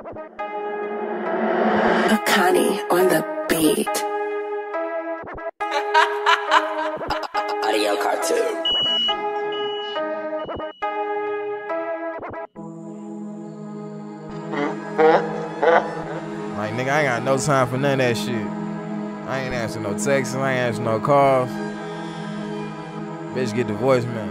Akani on the beat. Audio cartoon. Like, nigga, I ain't got no time for none of that shit. I ain't answering no texts, I ain't answering no calls. Bitch, get the voicemail.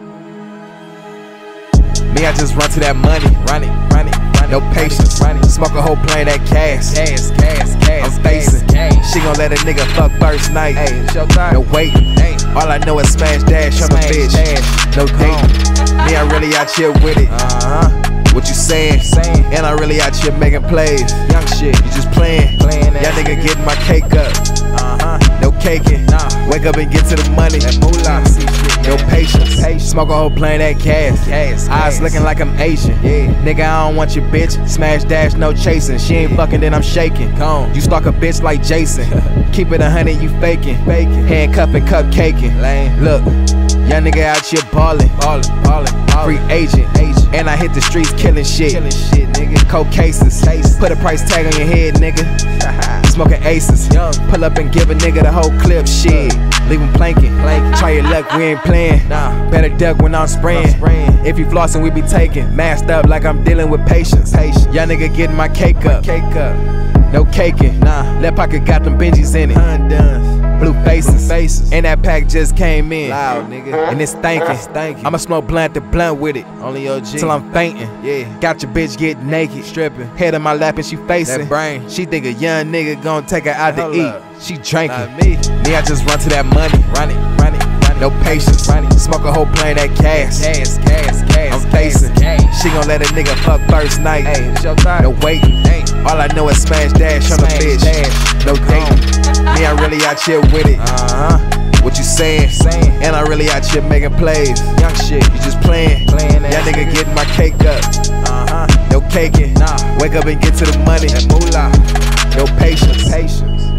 Me, I just run to that money, run it, no patience. Smoke a whole plane that cash. I'm facing. She gon' let a nigga fuck first night. No waiting. All I know is smash dash on the bitch. No dating. Me, I really out here with it. What you saying? And I really out here making plays. Young shit, you just playing. Y'all nigga getting my cake up. No caking. Wake up and get to the money. No patience. Smoke a whole plane that cash. Eyes looking like I'm Asian. Nigga, I don't want your bitch. Smash dash, no chasing. She ain't fucking, then I'm shaking. You stalk a bitch like Jason. Keep it 100, you faking. Handcuffing, cupcaking. Look, young nigga out here ballin'. Free agent. And I hit the streets killing shit. Nigga. Cold cases. Put a price tag on your head, nigga. Smoking aces. Pull up and give a nigga the whole clip. Shit. Leave him planking. Try your luck, we ain't playing. Better duck when I'm spraying. If you flossing, we be taking. Masked up like I'm dealing with patience. Young nigga getting my cake up. No caking. Left pocket got them Benjis in it. Blue faces. And that pack just came in. Loud, nigga. And it's thanking. I'ma smoke blunt to blunt with it. Only OG. Till I'm fainting. Got your bitch get naked. Stripping. Head in my lap and she facing. That brain. She think a young nigga gon' take her out to eat. She drinking. Me, I just run to that money. Run it. No patience. Smoke a whole plane that cash. I'm facing. She gon' let a nigga fuck first night. No waiting. All I know is smash dash on the bitch. No dating. Me, I really out here with it. What you saying? And I really out here making plays. Young shit, you just playing. Y'all nigga getting my cake up. No caking. Wake up and get to the money. No patience.